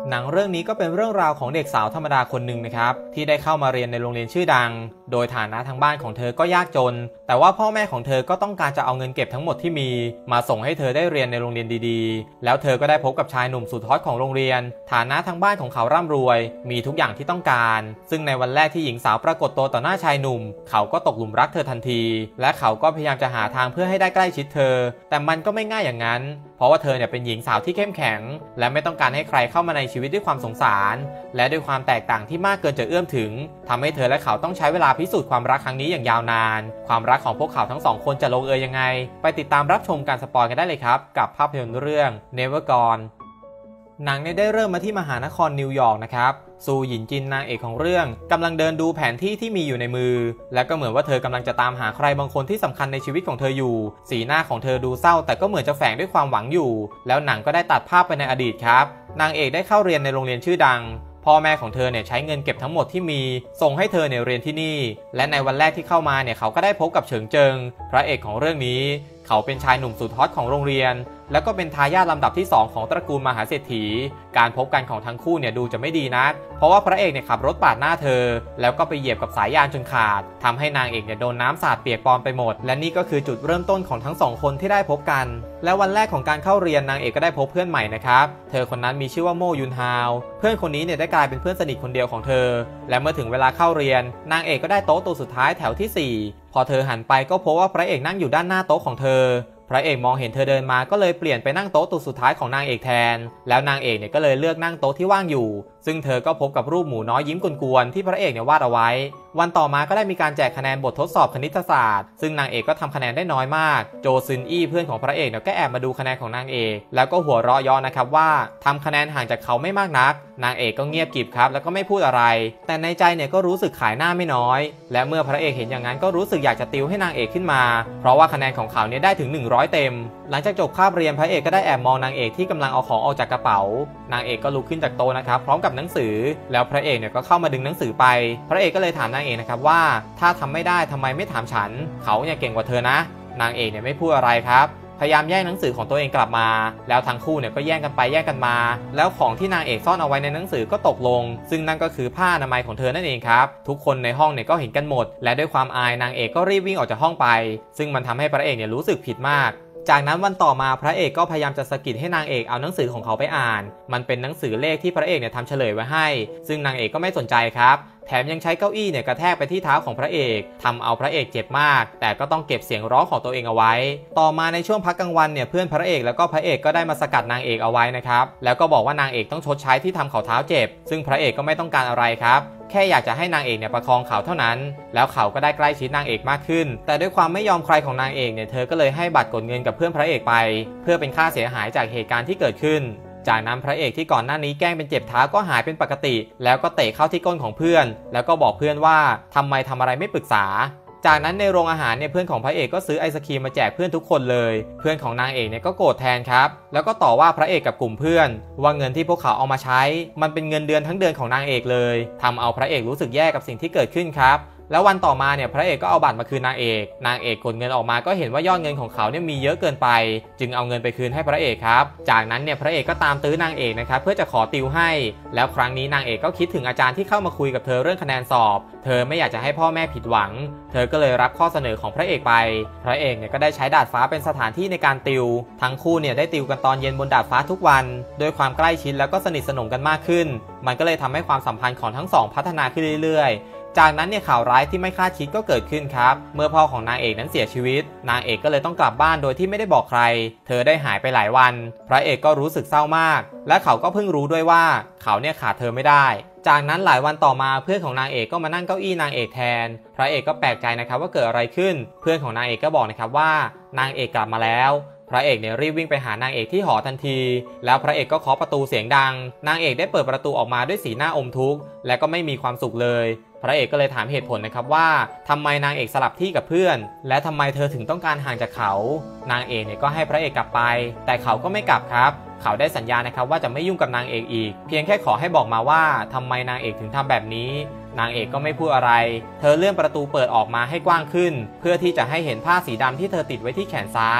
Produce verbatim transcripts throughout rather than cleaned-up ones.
หนังเรื่องนี้ก็เป็นเรื่องราวของเด็กสาวธรรมดาคนหนึ่งนะครับที่ได้เข้ามาเรียนในโรงเรียนชื่อดังโดยฐานะทางบ้านของเธอก็ยากจนแต่ว่าพ่อแม่ของเธอก็ต้องการจะเอาเงินเก็บทั้งหมดที่มีมาส่งให้เธอได้เรียนในโรงเรียนดีๆแล้วเธอก็ได้พบกับชายหนุ่มสุดฮอตของโรงเรียนฐานะทางบ้านของเขาร่ำรวยมีทุกอย่างที่ต้องการซึ่งในวันแรกที่หญิงสาวปรากฏตัวต่อหน้าชายหนุ่มเขาก็ตกหลุมรักเธอทันทีและเขาก็พยายามจะหาทางเพื่อให้ได้ใกล้ชิดเธอแต่มันก็ไม่ง่ายอย่างนั้นเพราะว่าเธอเนี่ยเป็นหญิงสาวที่เข้มแข็งและไม่ต้องการให้ใครเข้ามาในชีวิตด้วยความสงสารและด้วยความแตกต่างที่มากเกินจะเอื้อมถึงทำให้เธอและเขาต้องใช้เวลาพิสูจน์ความรักครั้งนี้อย่างยาวนานความรักของพวกเขาทั้งสองคนจะลงเอยยังไงไปติดตามรับชมการสปอยกันได้เลยครับกับภาพยนตร์เรื่อง Never Gone หนังเนี่ยได้เริ่มมาที่มหานครนิวยอร์กนะครับซูหยินจินนางเอกของเรื่องกำลังเดินดูแผนที่ที่มีอยู่ในมือและก็เหมือนว่าเธอกำลังจะตามหาใครบางคนที่สำคัญในชีวิตของเธออยู่สีหน้าของเธอดูเศร้าแต่ก็เหมือนจะแฝงด้วยความหวังอยู่แล้วหนังก็ได้ตัดภาพไปในอดีตครับนางเอกได้เข้าเรียนในโรงเรียนชื่อดังพ่อแม่ของเธอเนี่ยใช้เงินเก็บทั้งหมดที่มีส่งให้เธอเนี่ยเรียนที่นี่และในวันแรกที่เข้ามาเนี่ยเขาก็ได้พบกับเฉิงเจิงพระเอกของเรื่องนี้เขาเป็นชายหนุ่มสุดฮอตของโรงเรียนแล้วก็เป็นทายาทลำดับที่สองของตระกูลมหาเศรษฐีการพบกันของทั้งคู่เนี่ยดูจะไม่ดีนักเพราะว่าพระเอกเนี่ยขับรถปาดหน้าเธอแล้วก็ไปเหยียบกับสายยางจนขาดทำให้นางเอกเนี่ยโดนน้ำสาดเปียกปอนไปหมดและนี่ก็คือจุดเริ่มต้นของทั้งสองคนที่ได้พบกันและวันแรกของการเข้าเรียนนางเอกก็ได้พบเพื่อนใหม่นะครับเธอคนนั้นมีชื่อว่าโมยุนฮาวเพื่อนคนนี้เนี่ยได้กลายเป็นเพื่อนสนิทคนเดียวของเธอและเมื่อถึงเวลาเข้าเรียนนางเอกก็ได้โต๊ะตัวสุดท้ายแถวที่สี่พอเธอหันไปก็พบว่าพระเอกนั่งอยู่ด้านหน้าโต๊ะของเธอพระเอกมองเห็นเธอเดินมาก็เลยเปลี่ยนไปนั่งโต๊ะตัวสุดท้ายของนางเอกแทนแล้วนางเอกเนี่ยก็เลยเลือกนั่งโต๊ะที่ว่างอยู่ซึ่งเธอก็พบกับรูปหมูน้อยยิ้มกวนๆที่พระเอกเนี่ยวาดเอาไว้วันต่อมาก็ได้มีการแจกคะแนนบททดสอบคณิตศาสตร์ซึ่งนางเอกก็ทำคะแนนได้น้อยมากโจซึนอี้เพื่อนของพระเอกเนี่ยก็แอบมาดูคะแนนของนางเอกแล้วก็หัวเราะย้อนนะครับว่าทำคะแนนห่างจากเขาไม่มากนักนางเอกก็เงียบกริบครับแล้วก็ไม่พูดอะไรแต่ในใจเนี่ยก็รู้สึกขายหน้าไม่น้อยและเมื่อพระเอกเห็นอย่างนั้นก็รู้สึกอยากจะติวให้นางเอกขึ้นมาเพราะว่าคะแนนของเขาเนี่ยได้ถึงหนึ่งร้อยเต็มหลังจากจบคาบเรียนพระเอกก็ได้แอบมองนางเอกที่กำลังเอาของออกจากกระเป๋านางเอกก็ลุกขึ้นจากโต๊ะนะครับพร้อมกับหนังสือแล้วพระเอกเนี่ยก็เข้ามาดึงหนังสือไปพระเอกก็เลยถามนางเอกนะครับว่าถ้าทำไม่ได้ทำไมไม่ถามฉันเขาเนี่ยเก่งกว่าเธอนะนางเอกเนี่ยไม่พูดอะไรครับพยายามแย่งหนังสือของตัวเองกลับมาแล้วทั้งคู่เนี่ยก็แย่งกันไปแย่งกันมาแล้วของที่นางเอกซ่อนเอาไว้ในหนังสือก็ตกลงซึ่งนั่นก็คือผ้าอนามัยของเธอนั่นเองครับทุกคนในห้องเนี่ยก็เห็นกันหมดและด้วยความอายนางเอกก็รีบวิ่งออกจากห้องไปซึ่งมันทำให้พระเอกเนี่ยรู้สึกผิดมากจากนั้นวันต่อมาพระเอกก็พยายามจะสะกิดให้นางเอกเอาหนังสือของเขาไปอ่านมันเป็นหนังสือเลขที่พระเอกเนี่ยทำเฉลยไว้ให้ซึ่งนางเอกก็ไม่สนใจครับแถมยังใช้เก้าอี้เนี่ยกระแทกไปที่เท้าของพระเอกทำเอาพระเอกเจ็บมากแต่ก็ต้องเก็บเสียงร้องของตัวเองเอาไว้ต่อมาในช่วงพักกลางวันเนี่ยเพื่อนพระเอกแล้วก็พระเอกก็ได้มาสกัดนางเอกเอาไว้นะครับแล้วก็บอกว่านางเอกต้องชดใช้ที่ทำเขาเท้าเจ็บซึ่งพระเอกก็ไม่ต้องการอะไรครับแค่อยากจะให้นางเอกเนี่ยประคองเขาเท่านั้นแล้วเขาก็ได้ใกล้ชิดนางเอกมากขึ้นแต่ด้วยความไม่ยอมใครของนางเอกเนี่ยเธอก็เลยให้บัตรกดเงินกับเพื่อนพระเอกไปเพื่อเป็นค่าเสียหายจากเหตุการณ์ที่เกิดขึ้นจากนั้นพระเอกที่ก่อนหน้านี้แกล้งเป็นเจ็บเท้าก็หายเป็นปกติแล้วก็เตะเข้าที่ก้นของเพื่อนแล้วก็บอกเพื่อนว่าทำไมทำอะไรไม่ปรึกษาจากนั้นในโรงอาหารเนี่ยเพื่อนของพระเอกก็ซื้อไอศครีมมาแจกเพื่อนทุกคนเลยเพื่อนของนางเอกเนี่ยก็โกรธแทนครับแล้วก็ต่อว่าพระเอกกับกลุ่มเพื่อนว่าเงินที่พวกเขาเอามาใช้มันเป็นเงินเดือนทั้งเดือนของนางเอกเลยทำเอาพระเอกรู้สึกแย่กับสิ่งที่เกิดขึ้นครับแล้ววันต่อมาเนี่ยพระเอกก็เอาบัตรมาคืนนางเอกนางเอกกดเงินออกมาก็เห็นว่ายอดเงินของเขาเนี่ยมีเยอะเกินไปจึงเอาเงินไปคืนให้พระเอกครับจากนั้นเนี่ยพระเอกก็ตามตื้อนางเอกนะครับเพื่อจะขอติวให้แล้วครั้งนี้นางเอกก็คิดถึงอาจารย์ที่เข้ามาคุยกับเธอเรื่องคะแนนสอบเธอไม่อยากจะให้พ่อแม่ผิดหวังเธอก็เลยรับข้อเสนอของพระเอกไปพระเอกเนี่ยก็ได้ใช้ดาดฟ้าเป็นสถานที่ในการติวทั้งคู่เนี่ยได้ติวกันตอนเย็นบนดาดฟ้าทุกวันด้วยความใกล้ชิดแล้วก็สนิทสนมกันมากขึ้นมันก็เลยทำให้ความสัมพันธ์ของทั้งสองพัฒนาขึ้นเรื่อยๆจากนั้นเนี่ยข่าวร้ายที่ไม่คาดคิดก็เกิดขึ้นครับเมื่อพ่อของนางเอกนั้นเสียชีวิตนางเอกก็เลยต้องกลับบ้านโดยที่ไม่ได้บอกใครเธอได้หายไปหลายวันพระเอกก็รู้สึกเศร้ามากและเขาก็เพิ่งรู้ด้วยว่าเขาเนี่ยขาดเธอไม่ได้จากนั้นหลายวันต่อมาเพื่อนของนางเอกก็มานั่งเก้าอี้นางเอกแทนพระเอกก็แปลกใจนะครับว่าเกิดอะไรขึ้นเพื่อนของนางเอกก็บอกนะครับว่านางเอกกลับมาแล้วพระเอกเนี่ยรีบวิ่งไปหานางเอกที่หอทันทีแล้วพระเอกก็เคาะประตูเสียงดังนางเอกได้เปิดประตูออกมาด้วยสีหน้าอมทุกข์และก็ไม่มีความสุขเลยพระเอกก็เลยถามเหตุผลนะครับว่าทำไมนางเอกสลับที่กับเพื่อนและทำไมเธอถึงต้องการห่างจากเขานางเอกเนี่ยก็ให้พระเอกกลับไปแต่เขาก็ไม่กลับครับเขาได้สัญญานะครับว่าจะไม่ยุ่งกับนางเอกอีกเพียงแค่ขอให้บอกมาว่าทำไมนางเอกถึงทำแบบนี้นางเอกก็ไม่พูดอะไรเธอเลื่อนประตูเปิดออกมาให้กว้างขึ้นเพื่อที่จะให้เห็นผ้าสีดำที่เธอติดไว้ที่แขนซ้าย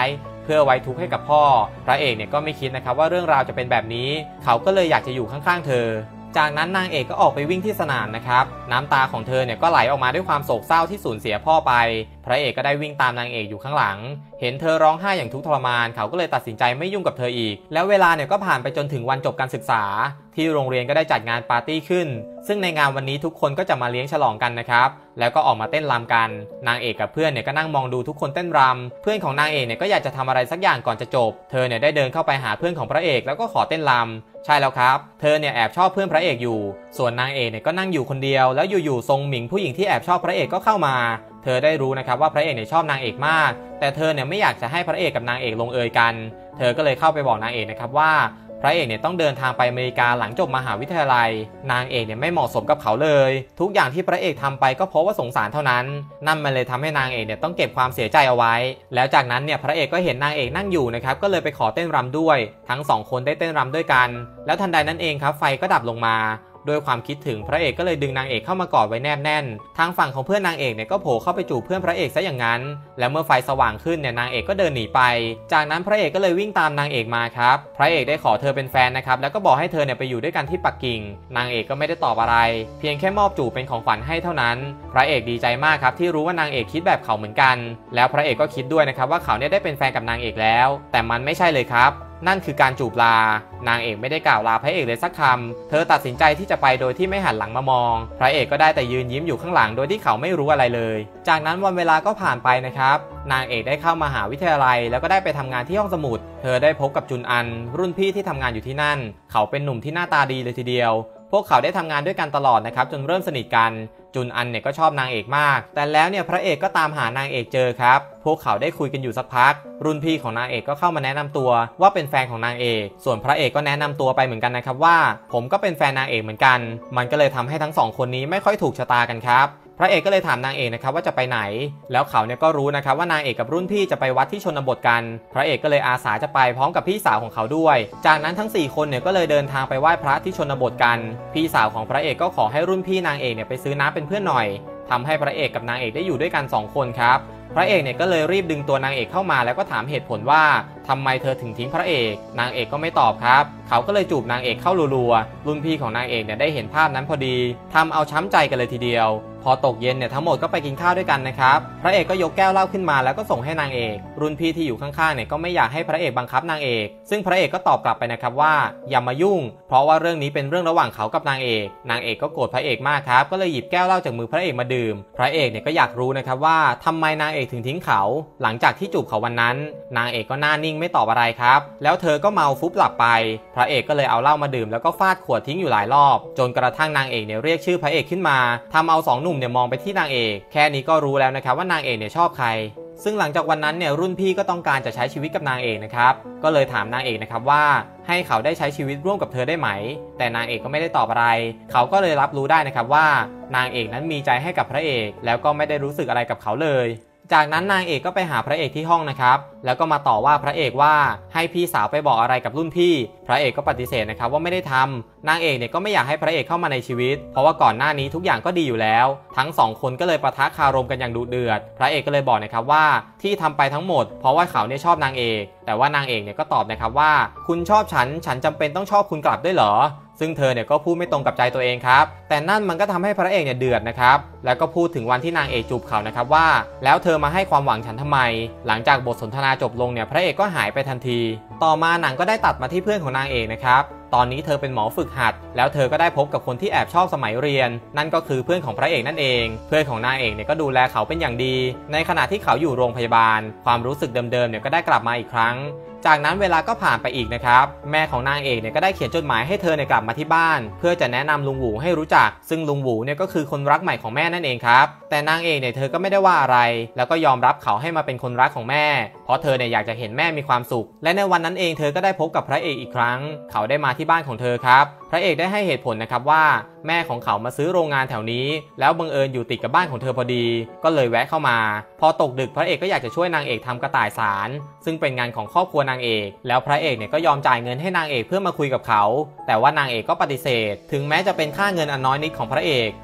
เพื่อไว้ทุกข์ให้กับพ่อพระเอกเนี่ยก็ไม่คิดนะครับว่าเรื่องราวจะเป็นแบบนี้เขาก็เลยอยากจะอยู่ข้างๆเธอจากนั้นนางเอกก็ออกไปวิ่งที่สนามนะครับน้ำตาของเธอเนี่ยก็ไหลออกมาด้วยความโศกเศร้าที่สูญเสียพ่อไปพระเอกก็ได้วิ่งตามนางเอกอยู่ข้างหลังเห็นเธอร้องไห้อย่างทุกข์ทรมานเขาก็เลยตัดสินใจไม่ยุ่งกับเธออีกแล้วเวลาเนี่ยก็ผ่านไปจนถึงวันจบการศึกษาที่โรงเรียนก็ได้จัดงานปาร์ตี้ขึ้นซึ่งในงานวันนี้ทุกคนก็จะมาเลี้ยงฉลองกันนะครับแล้วก็ออกมาเต้นรำกันนางเอกกับเพื่อนเนี่ยก็นั่งมองดูทุกคนเต้นรำเพื่อนของนางเอกเนี่ยก็อยากจะทำอะไรสักอย่างก่อนจะจบเธอเนี่ยได้เดินเข้าไปหาเพื่อนของพระเอกแล้วก็ขอเต้นรำใช่แล้วครับเธอเนี่ยแอบชอบเพื่อนพระเอกอยู่ส่วนนางเอกเนี่ยก็นั่งอยู่คนเดียวแล้วอยู่ๆทรงหมิงผู้หญิงที่แอบชอบพระเอกก็เข้ามาเธอได้รู้นะครับว่าพระเอกเนี่ยชอบนางเอกมากแต่เธอเนี่ยไม่อยากจะให้พระเอกกับนางเอกลงเอยกันเธอก็เลยเข้าไปบอกนางเอกนะครับว่าพระเอกเนี่ยต้องเดินทางไปอเมริกาหลังจบมหาวิทยาลัยนางเอกเนี่ยไม่เหมาะสมกับเขาเลยทุกอย่างที่พระเอกทำไปก็เพราะว่าสงสารเท่านั้นนั่นมันเลยทำให้นางเอกเนี่ยต้องเก็บความเสียใจเอาไว้แล้วจากนั้นเนี่ยพระเอกก็เห็นนางเอกนั่งอยู่นะครับก็เลยไปขอเต้นรำด้วยทั้งสองคนได้เต้นรำด้วยกันแล้วทันใดนั้นเองครับไฟก็ดับลงมาด้วยความคิดถึงพระเอกก็เลยดึงนางเอกเข้ามากอดไว้แนบแน่นทางฝั่งของเพื่อนนางเอกเนี่ยก็โผล่เข้าไปจูบเพื่อนพระเอกซะอย่างนั้นแล้วเมื่อไฟสว่างขึ้นเนี่ยนางเอกก็เดินหนีไปจากนั้นพระเอกก็เลยวิ่งตามนางเอกมาครับพระเอกได้ขอเธอเป็นแฟนนะครับแล้วก็บอกให้เธอเนี่ยไปอยู่ด้วยกันที่ปักกิ่งนางเอกก็ไม่ได้ตอบอะไรเพียงแค่มอบจูบเป็นของขวัญให้เท่านั้นพระเอกดีใจมากครับที่รู้ว่านางเอกคิดแบบเขาเหมือนกันแล้วพระเอกก็คิดด้วยนะครับว่าเขาเนี่ยได้เป็นแฟนกับนางเอกแล้วแต่มันไม่ใช่เลยครับนั่นคือการจูบลานางเอกไม่ได้กล่าวลาพระเอกเลยสักคำเธอตัดสินใจที่จะไปโดยที่ไม่หันหลังมามองพระเอกก็ได้แต่ยืนยิ้มอยู่ข้างหลังโดยที่เขาไม่รู้อะไรเลยจากนั้นวันเวลาก็ผ่านไปนะครับนางเอกได้เข้ามหาวิทยาลัยแล้วก็ได้ไปทำงานที่ห้องสมุดเธอได้พบกับจุนอันรุ่นพี่ที่ทำงานอยู่ที่นั่นเขาเป็นหนุ่มที่หน้าตาดีเลยทีเดียวพวกเขาได้ทำงานด้วยกันตลอดนะครับจนเริ่มสนิทกันจุนอันเนี่ยก็ชอบนางเอกมากแต่แล้วเนี่ยพระเอกก็ตามหานางเอกเจอครับพวกเขาได้คุยกันอยู่สักพักรุ่นพี่ของนางเอกก็เข้ามาแนะนำตัวว่าเป็นแฟนของนางเอกส่วนพระเอกก็แนะนำตัวไปเหมือนกันนะครับว่าผมก็เป็นแฟนนางเอกเหมือนกันมันก็เลยทำให้ทั้งสองคนนี้ไม่ค่อยถูกชะตากันครับพระเอกก็เลยถามนางเอกนะครับว่าจะไปไหนแล้วเขาเนี่ยก็รู้นะครับว่านางเอกกับรุ่นพี่จะไปวัดที่ชนบทกันพระเอกก็เลยอาสาจะไปพร้อมกับพี่สาวของเขาด้วยจากนั้นทั้งสี่คนเนี่ยก็เลยเดินทางไปไหว้พระที่ชนบทกันพี่สาวของพระเอกก็ขอให้รุ่นพี่นางเอกเนี่ยไปซื้อน้ำเป็นเพื่อนหน่อยทำให้พระเอกกับนางเอกได้อยู่ด้วยกันสองคนครับพระเอกเนี่ยก็เลยรีบดึงตัวนางเอกเข้ามาแล้วก็ถามเหตุผลว่าทำไมเธอถึงทิ้งพระเอกนางเอกก็ไม่ตอบครับเขาก็เลยจูบนางเอกเข้ารัวๆรุ่นพี่ของนางเอกเนี่ยได้เห็นภาพนั้นพอดีทำเอาช้ำใจกันเลยทีเดียวพอตกเย็นเนี่ยทั้งหมดก็ไปกินข้าวด้วยกันนะครับพระเอกก็ยกแก้วเหล้าขึ้นมาแล้วก็ส่งให้นางเอกรุ่นพี่ที่อยู่ข้างๆเนี่ยก็ไม่อยากให้พระเอกบังคับนางเอกซึ่งพระเอกก็ตอบกลับไปนะครับว่าอย่ามายุ่งเพราะว่าเรื่องนี้เป็นเรื่องระหว่างเขากับนางเอกนางเอกก็โกรธพระเอกมากครับก็เลยหยิบแก้วเหล้าจากมือพระเอกมาดื่มพระเอกเนี่ยก็อยากรู้นะครับว่าทำไมนางเอกถึงทิ้งเขาหลังจากที่จูบเขาวันนั้นนางเอกก็หน้านิ่งไม่ตอบอะไรครับแล้วเธอก็เมาฟุบหลับไปพระเอกก็เลยเอาเหล้ามาดื่มแล้วก็ฟาดขวดทิ้งอยู่หลายรอบจนกระทั่งนางเอกเนี่ยเรียกชื่อพระเอกขึ้นมาทำเอาสองหนุ่มเนี่ยมองไปที่นางเอกแค่นี้ก็รู้แล้วนะครับว่านางเอกเนี่ยชอบใครซึ่งหลังจากวันนั้นเนี่ยรุ่นพี่ก็ต้องการจะใช้ชีวิตกับนางเอกนะครับก็เลยถามนางเอกนะครับว่าให้เขาได้ใช้ชีวิตร่วมกับเธอได้ไหมแต่นางเอกก็ไม่ได้ตอบอะไรเขาก็เลยรับรู้ได้นะครับว่านางเอกนั้นมีใจให้กับพระเอกแล้วก็ไม่ได้รู้สึกอะไรกับเขาเลยจากนั้นนางเอกก็ไปหาพระเอกที่ห้องนะครับแล้วก็มาต่อว่าพระเอกว่าให้พี่สาวไปบอกอะไรกับรุ่นพี่พระเอกก็ปฏิเสธนะครับว่าไม่ได้ทำนางเอกเนี่ยก็ไม่อยากให้พระเอกเข้ามาในชีวิตเพราะว่าก่อนหน้านี้ทุกอย่างก็ดีอยู่แล้วทั้งสองคนก็เลยปะทะคารมกันอย่างดุเดือดพระเอกก็เลยบอกนะครับว่าที่ทำไปทั้งหมดเพราะว่าเขาเนี่ยชอบนางเอกแต่ว่านางเอกเนี่ยก็ตอบนะครับว่าคุณชอบฉันฉันจำเป็นต้องชอบคุณกลับด้วยเหรอซึ่งเธอเนี่ยก็พูดไม่ตรงกับใจตัวเองครับแต่นั่นมันก็ทำให้พระเอกเนี่ยเดือดนะครับแล้วก็พูดถึงวันที่นางเอกจูบเขานะครับว่าแล้วเธอมาให้ความหวังฉันทำไมหลังจากบทสนทนาจบลงเนี่ยพระเอกก็หายไปทันทีต่อมาหนังก็ได้ตัดมาที่เพื่อนของนางเอกนะครับตอนนี้เธอเป็นหมอฝึกหัดแล้วเธอก็ได้พบกับคนที่แอบชอบสมัยเรียนนั่นก็คือเพื่อนของพระเอกนั่นเองเพื่อนของนางเอกเนี่ยก็ดูแลเขาเป็นอย่างดีในขณะที่เขาอยู่โรงพยาบาลความรู้สึกเดิมๆเนี่ยก็ได้กลับมาอีกครั้งจากนั้นเวลาก็ผ่านไปอีกนะครับแม่ของนางเอกเนี่ยก็ได้เขียนจดหมายให้เธอเนี่ยกลับมาที่บ้านเพื่อจะแนะนำลุงหวูให้รู้จักซึ่งลุงหวูเนี่ยก็คือคนรักใหม่ของแม่นั่นเองครับแต่นางเอกเนี่ยเธอก็ไม่ได้ว่าอะไรแล้วก็ยอมรับเขาให้มาเป็นคนรักของแม่เพราะเธอเนี่ยอยากจะเห็นแม่มีความสุขและในวันนั้นเองเธอก็ได้พบกับพระเอกอีกครั้งเขาได้มาที่บ้านของเธอครับพระเอกได้ให้เหตุผลนะครับว่าแม่ของเขามาซื้อโรงงานแถวนี้แล้วบังเอิญอยู่ติดกับบ้านของเธอพอดีก็เลยแวะเข้ามาพอตกดึกพระเอกก็อยากจะช่วยนางเอกทำกระต่ายสารซึ่งเป็นงานของครอบครัวนางเอกแล้วพระเอกเนี่ยก็ยอมจ่ายเงินให้นางเอกเพื่อมาคุยกับเขาแต่ว่านางเอกก็ปฏิเสธถึงแม้จะเป็นค่าเงินอันน้อยนิดของพระเอก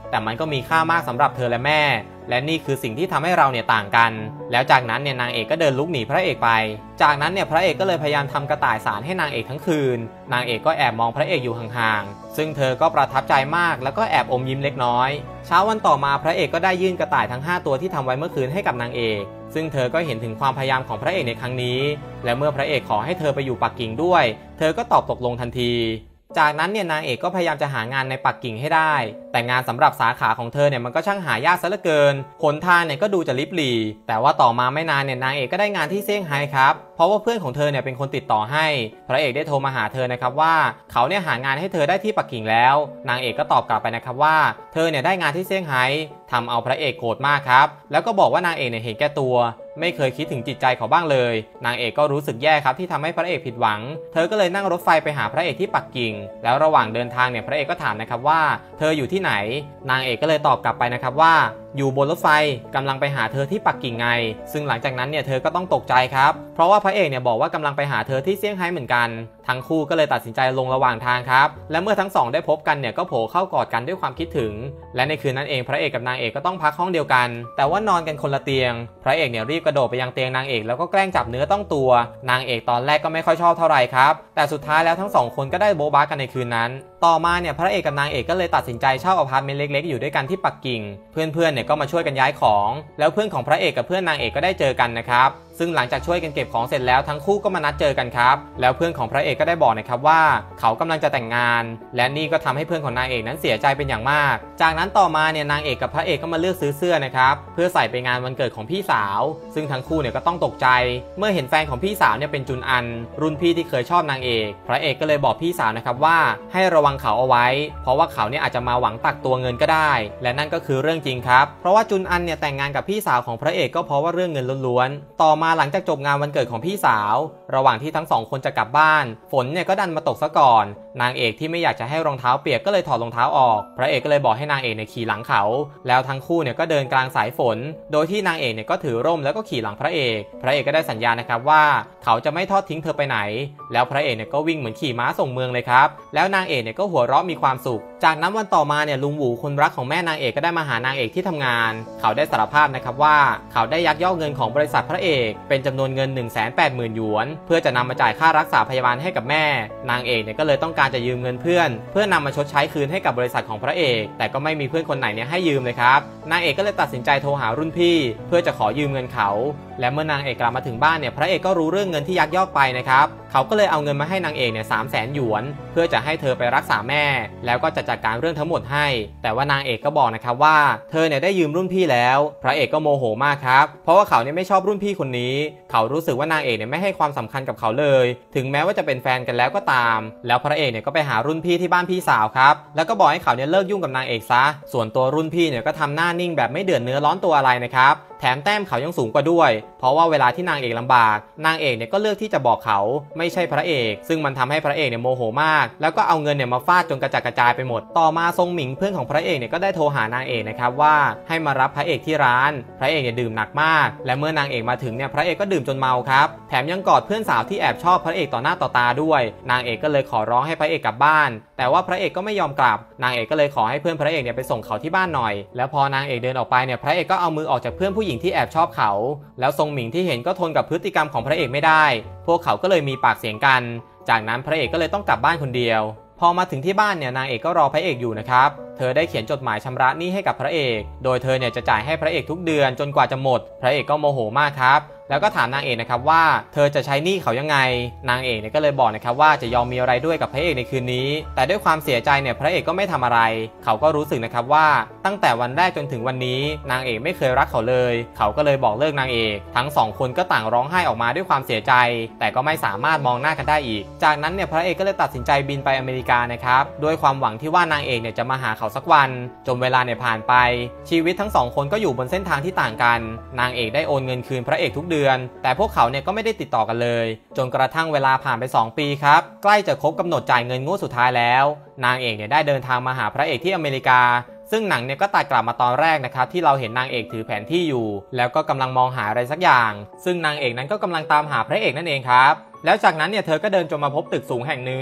แต่มันก็มีค่ามากสำหรับเธอและแม่และนี่คือสิ่งที่ทำให้เราเนี่ยต่างกันแล้วจากนั้นเนี่ยนางเอกก็เดินลุกหนีพระเอกไปจากนั้นเนี่ยพระเอกก็เลยพยายามทำกระต่ายสารให้นางเอกทั้งคืนนางเอกก็แอบมองพระเอกอยู่ห่างๆซึ่งเธอก็ประทับใจมากแล้วก็แอบอมยิ้มเล็กน้อยเช้าวันต่อมาพระเอกก็ได้ยื่นกระต่ายทั้งห้าตัวที่ทำไว้เมื่อคืนให้กับนางเอกซึ่งเธอก็เห็นถึงความพยายามของพระเอกในครั้งนี้และเมื่อพระเอกขอให้เธอไปอยู่ปักกิ่งด้วยเธอก็ตอบตกลงทันทีจากนั้นเนี่ยนางเอกก็พยายามจะหางานในปักกิ่งให้ได้แต่งานสำหรับสาขาของเธอเนี่ยมันก็ช่างหายากซะเหลือเกินหนทางเนี่ยก็ดูจะลิบหลี่แต่ว่าต่อมาไม่นานเนี่ยนางเอกก็ได้งานที่เซี่ยงไฮ้ครับเพราะว่าเพื่อนของเธอเนี่ยเป็นคนติดต่อให้พระเอกได้โทรมาหาเธอนะครับว่าเขาเนี่ยหางานให้เธอได้ที่ปักกิ่งแล้วนางเอกก็ตอบกลับไปนะครับว่าเธอเนี่ยได้งานที่เซี่ยงไฮ้ทำเอาพระเอกโกรธมากครับแล้วก็บอกว่านางเอกเนี่ยเห็นแก่ตัวไม่เคยคิดถึงจิตใจเขาบ้างเลยนางเอกก็รู้สึกแย่ครับที่ทำให้พระเอกผิดหวังเธอก็เลยนั่งรถไฟไปหาพระเอกที่ปักกิ่งแล้วระหว่างเดินทางเนี่ยพระเอกก็ถามนะครับว่าเธออยู่ที่ไหนนางเอกก็เลยตอบกลับไปนะครับว่าอยู่บนรถไฟกำลังไปหาเธอที่ปักกิ่งไงซึ่งหลังจากนั้นเนี่ยเธอก็ต้องตกใจครับเพราะว่าพระเอกเนี่ยบอกว่ากำลังไปหาเธอที่เซี่ยงไฮ้เหมือนกันทั้งคู่ก็เลยตัดสินใจลงระหว่างทางครับและเมื่อทั้งสองได้พบกันเนี่ยก็โผล่เข้ากอดกันด้วยความคิดถึงและในคืนนั้นเองพระเอกกับนางเอกก็ต้องพักห้องเดียวกันแต่ว่านอนกันคนละเตียงพระเอกเนี่ยรีบกระโดดไปยังเตียงนางเอกแล้วก็แกล้งจับเนื้อต้องตัวนางเอกตอนแรกก็ไม่ค่อยชอบเท่าไหร่ครับแต่สุดท้ายแล้วทั้งสองคนก็ได้โบ๊ะบ้ากันในคืนนั้นต่อมาเนี่ยพระเอกกับนางเอกก็เลยตัดสินใจเช่าอพาร์ตเมนต์เล็กๆอยู่ด้วยกันที่ปักกิ่งเพื่อนๆเนี่ยก็มาช่วยกันย้ายของแล้วเพื่อนของพระเอกกับเพื่อนนางเอกก็ได้เจอกันนะครับซึ่งหลังจากช่วยกันเก็บของเสร็จแล้วทั้งคู่ก็มานัดเจอกันครับแล้วเพื่อนของพระเอกก็ได้บอกนะครับว่าเขากำลังจะแต่งงานและนี่ก็ทำให้เพื่อนของนางเอกนั้นเสียใจเป็นอย่างมากจากนั้นต่อมาเนี่ยนางเอกกับพระเอกก็มาเลือกซื้อเสื้อนะครับเพื่อใส่ไปงานวันเกิดของพี่สาวซึ่งทั้งคู่เนี่ยก็ต้องตกใจเมื่อเห็นแฟนของพี่สาวเนี่ยเป็นจุนอันรุ่นพี่ที่เคยชอบนางเอกพระเอกก็เลยบอกพี่สาวนะครับว่าให้ระวังเขาเอาไว้เพราะว่าเขาเนี่ยอาจจะมาหวังตักตัวเงินก็ได้และนั่นก็คือเรื่องจริงครับเพราะว่าจุนอันเนี่ยแต่งงานกับพี่สาวของพระเอกก็เพราะว่าเรื่องเงินล้วนๆต่อมาหลังจากจบงานวันเกิดของพี่สาวระหว่างที่ทั้งสองคนจะกลับบ้านฝนเนี่ยก็ดันมาตกซะก่อนนางเอกที่ไม่อยากจะให้รองเท้าเปียกก็เลยถอดรองเท้าออกพระเอกก็เลยบอกให้นางเอกเนี่ยขี่หลังเขาแล้วทั้งคู่เนี่ยก็เดินกลางสายฝนโดยที่นางเอกเนี่ยก็ถือร่มแล้วก็ขี่หลังพระเอกพระเอกก็ได้สัญญานะครับว่าเขาจะไม่ทอดทิ้งเธอไปไหนแล้วพระเอกเนี่ยก็วิ่งเหมือนขี่ม้าส่งเมืองเลยครับแล้วนางเอกเนี่ยก็หัวเราะมีความสุขจากนั้นวันต่อมาเนี่ยลุงหวูคนรักของแม่นางเอกก็ได้มาหานางเอกที่ทำงานเขาได้สารภาพนะครับว่าเขาได้ยักยอกเงินของบริษัทพระเอกเป็นจำนวนเงิน หนึ่งแสนแปดหมื่น หยวนเพื่อจะนำมาจ่ายค่ารักษาพยาบาลให้กับแม่นางเอกเนี่ยก็เลยต้องการจะยืมเงินเพื่อนเพื่อนำมาชดใช้คืนให้กับบริษัทของพระเอกแต่ก็ไม่มีเพื่อนคนไหนเนี่ยให้ยืมเลยครับนางเอกก็เลยตัดสินใจโทรหารุ่นพี่เพื่อจะขอยืมเงินเขาและเมื่อนางเอกกลับมาถึงบ้านเนี่ยพระเอกก็รู้เรื่องเงินที่ยักยอกไปนะครับเขาก็เลยเอาเงินมาให้นางเอกเนี่ยสามแสนหยวนเพื่อจะให้เธอไปรักษาแม่แล้วก็จะจัดการเรื่องทั้งหมดให้แต่ว่านางเอกก็บอกนะครับว่าเธอเนี่ยได้ยืมรุ่นพี่แล้วพระเอกก็โมโหมากครับเพราะว่าเขาเนี่ยไม่ชอบรุ่นพี่คนนี้เขารู้สึกว่านางเอกเนี่ยไม่ให้ความสำคัญกับเขาเลยถึงแม้ว่าจะเป็นแฟนกันแล้วก็ตามแล้วพระเอกเนี่ยก็ไปหารุ่นพี่ที่บ้านพี่สาวครับแล้วก็บอกให้เขาเนี่ยเลิกยุ่งกับนางเอกซะส่วนตัวรุ่นพี่เนี่ยก็ทำหน้านิ่งแบบไม่เดือดเนื้อร้อนตัวอะไรนะครับแถมแต้มเขายังสูงกว่าด้วยเพราะว่าเวลาที่นางเอกลำบากนางเอกเนี่ยก็เลือกที่จะบอกเขาไม่ใช่พระเอกซึ่งมันทำให้พระเอกเนี่ยโมโหมากแล้วก็เอาเงินเนี่ยมาฟาดจนกระจัดกระจายไปหมดต่อมาซงหมิงเพื่อนของพระเอกเนี่ยก็ได้โทรหานางเอกนะครับว่าให้มารับพระเอกที่ร้านพระเอกเนี่ยดื่มหนักมากและเมื่อนางเอกมาถึงเนี่ยพระเอกก็ดื่มจนเมาครับแถมยังกอดเพื่อนสาวที่แอบชอบพระเอกต่อหน้าต่อตาด้วยนางเอกก็เลยขอร้องให้พระเอกกลับบ้านแต่ว่าพระเอกก็ไม่ยอมกลับนางเอกก็เลยขอให้เพื่อนพระเอกเนี่ยไปส่งเขาที่บ้านหน่อยแล้วพอนางเอกเดินออกไปเนี่ยพระเอกก็เอามือออกจากเพื่อนผู้หญิงที่แอบชอบเขาแล้วซงหมิงที่เห็นก็ทนกับพฤติกรรมของพระเอกไม่ได้พวกเขาก็เลยมีปากเสียงกันจากนั้นพระเอกก็เลยต้องกลับบ้านคนเดียวพอมาถึงที่บ้านเนี่ยนางเอกก็รอพระเอกอยู่นะครับเธอได้เขียนจดหมายชำระหนี้ให้กับพระเอกโดยเธอเนี่ยจะจ่ายให้พระเอกทุกเดือนจนกว่าจะหมดพระเอกก็โมโหมากครับแล้วก็ถามนางเอกนะครับว่าเธอจะใช้หนี้เขายังไงนางเอกเนี่ยก็เลยบอกนะครับว่าจะยอมมีอะไรด้วยกับพระเอกในคืนนี้แต่ด้วยความเสียใจเนี่ยพระเอกก็ไม่ทำอะไรเขาก็รู้สึกนะครับว่าตั้งแต่วันแรกจนถึงวันนี้นางเอกไม่เคยรักเขาเลยเขาก็เลยบอกเลิกนางเอกทั้งสองคนก็ต่างร้องไห้ออกมาด้วยความเสียใจแต่ก็ไม่สามารถมองหน้ากันได้อีกจากนั้นเนี่ยพระเอกก็เลยตัดสินใจบินไปอเมริกานะครับด้วยความหวังที่ว่านางเอกเนี่ยจะมาหาเขาสักวันจนเวลาเนี่ยผ่านไปชีวิตทั้งสองคนก็อยู่บนเส้นทางที่ต่างกันนางเอกได้โอนเงินคืนพระเอกทุกเดือนแต่พวกเขาเนี่ยก็ไม่ได้ติดต่อกันเลยจนกระทั่งเวลาผ่านไปสองปีครับใกล้จะครบกำหนดจ่ายเงินงวดสุดท้ายแล้วนางเอกเนี่ยได้เดินทางมาหาพระเอกที่อเมริกาซึ่งหนังเนี่ยก็ตัดกลับมาตอนแรกนะครับที่เราเห็นนางเอกถือแผนที่อยู่แล้วก็กำลังมองหาอะไรสักอย่างซึ่งนางเอกนั้นก็กำลังตามหาพระเอกนั่นเองครับแล้วจากนั้นเนี่ยเธอก็เดินจนมาพบตึกสูงแห่งหนึ่งจ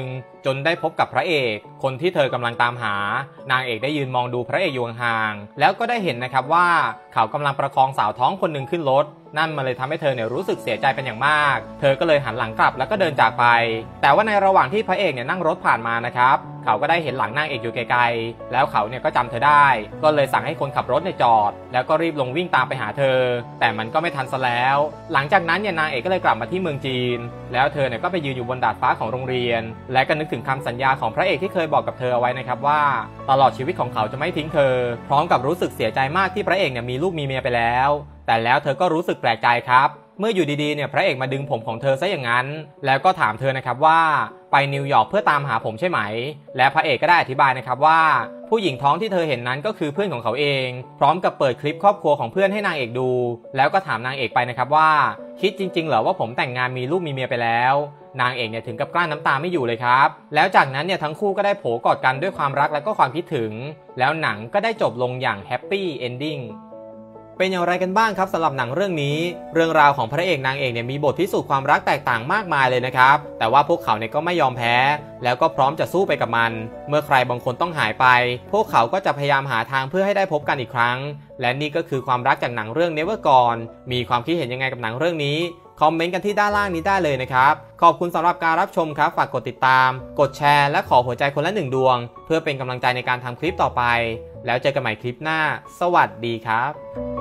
จนได้พบกับพระเอกคนที่เธอกำลังตามหานางเอกได้ยืนมองดูพระเอกอยู่ห่างๆแล้วก็ได้เห็นนะครับว่าเขากำลังประคองสาวท้องคนหนึ่งขึ้นรถนั่นมันเลยทำให้เธอเนี่ยรู้สึกเสียใจเป็นอย่างมากเธอก็เลยหันหลังกลับแล้วก็เดินจากไปแต่ว่าในระหว่างที่พระเอกเนี่ยนั่งรถผ่านมานะครับเขาก็ได้เห็นหลังนางเอกอยู่ไกลๆแล้วเขาเนี่ยก็จำเธอได้ก็เลยสั่งให้คนขับรถเนี่ยจอดแล้วก็รีบลงวิ่งตามไปหาเธอแต่มันก็ไม่ทันซะแล้วหลังจากนั้นเนี่ยนางเอกก็เลยกลับมาที่เมืองจีนแล้วเธอเนี่ยก็ไปยืนอยู่บนดาดฟ้าของโรงเรียนและก็นึกถึงคำสัญญาของพระเอกที่เคยบอกกับเธอเอาไว้นะครับว่าตลอดชีวิตของเขาจะไม่ทิ้งเธอพร้อมกับรู้สึกเสียใจมากที่พระเอกเนี่ยมีลูกมีเมียไปแล้วแต่แล้วเธอก็รู้สึกแปลกใจครับเมื่ออยู่ดีๆเนี่ยพระเอกมาดึงผมของเธอซะอย่างนั้นแล้วก็ถามเธอนะครับว่าไปนิวยอร์กเพื่อตามหาผมใช่ไหมและพระเอกก็ได้อธิบายนะครับว่าผู้หญิงท้องที่เธอเห็นนั้นก็คือเพื่อนของเขาเองพร้อมกับเปิดคลิปครอบครัวของเพื่อนให้นางเอกดูแล้วก็ถามนางเอกไปนะครับว่าคิดจริงๆเหรอว่าผมแต่งงานมีลูกมีเมียไปแล้วนางเอกเนี่ยถึงกับกลั้นน้ำตาไม่อยู่เลยครับแล้วจากนั้นเนี่ยทั้งคู่ก็ได้โผกอดกันด้วยความรักและก็ความคิดถึงแล้วหนังก็ได้จบลงอย่างแฮปปี้เอนดิ้งเป็นอย่างไรกันบ้างครับสำหรับหนังเรื่องนี้เรื่องราวของพระเอกนางเอกเนี่ยมีบทพิสูจน์ความรักแตกต่างมากมายเลยนะครับแต่ว่าพวกเขาเนี่ยก็ไม่ยอมแพ้แล้วก็พร้อมจะสู้ไปกับมันเมื่อใครบางคนต้องหายไปพวกเขาก็จะพยายามหาทางเพื่อให้ได้พบกันอีกครั้งและนี่ก็คือความรักจากหนังเรื่อง Never Gone มีความคิดเห็นยังไงกับหนังเรื่องนี้คอมเมนต์กันที่ด้านล่างนี้ได้เลยนะครับขอบคุณสำหรับการรับชมครับฝากกดติดตามกดแชร์และขอหัวใจคนละหนึ่งดวงเพื่อเป็นกำลังใจในการทำคลิปต่อไปแล้วเจอกันใหม่คลิปหน้าสวัสดีครับ